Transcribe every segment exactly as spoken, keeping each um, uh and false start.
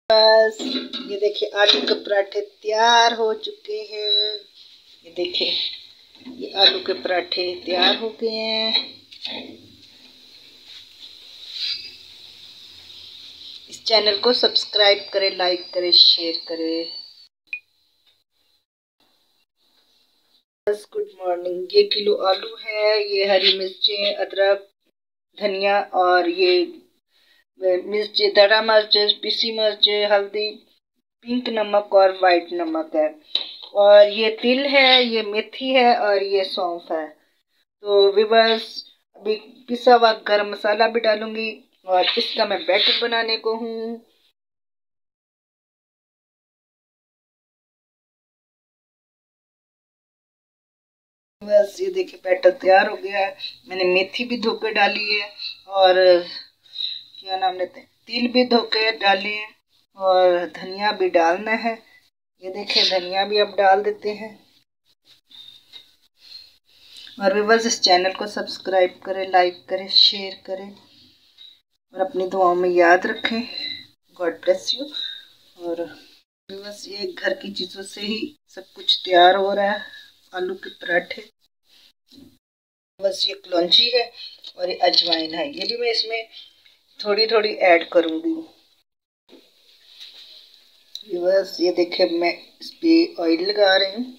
बस ये देखिए आलू के पराठे तैयार हो चुके हैं। ये देखिए ये आलू के पराठे तैयार हो गए हैं। इस चैनल को सब्सक्राइब करें, लाइक करें, शेयर करें। बस गुड मॉर्निंग। ये किलो आलू है, ये हरी मिर्चें, अदरक, धनिया और ये मिर्च, दड़ा मिर्च, पीसी मिर्च, हल्दी, पिंक नमक और वाइट नमक है। और ये तिल है, ये मेथी है और ये सौंफ है। तो विवर्स अभी पिसा हुआ गरम मसाला भी डालूंगी और इसका मैं बैटर बनाने को हूँ। बस ये देखिए बैटर तैयार हो गया है। मैंने मेथी भी धो के डाली है और क्या नाम लेते हैं, तिल भी धो के डाले हैं और धनिया भी डालना है। ये देखिए धनिया भी अब डाल देते हैं। और व्यूअर्स इस चैनल को सब्सक्राइब करें, लाइक करें, शेयर करें और अपनी दुआओं में याद रखें। God bless you. और व्यूअर्स ये घर की चीज़ों से ही सब कुछ तैयार हो रहा है। आलू के पराठे, बस ये कलौंजी है और ये अजवाइन है, ये भी मैं इसमें थोड़ी थोड़ी ऐड करूँगी। व्यूअर्स ये देखिए मैं इस पर ऑयल लगा रही हूँ।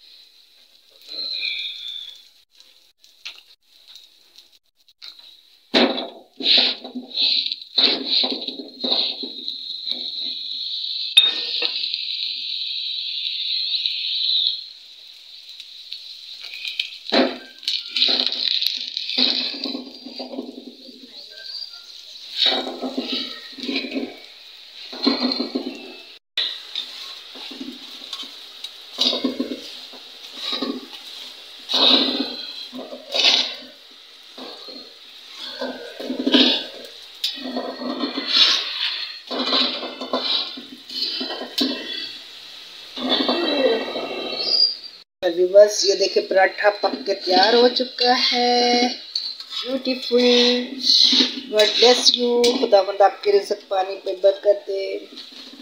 बस ये देखिए पराठा पक के तैयार हो चुका है। ब्यूटीफुल। God bless you. खुदावंद आपके रिज़्क़ पानी पे बरकत दे।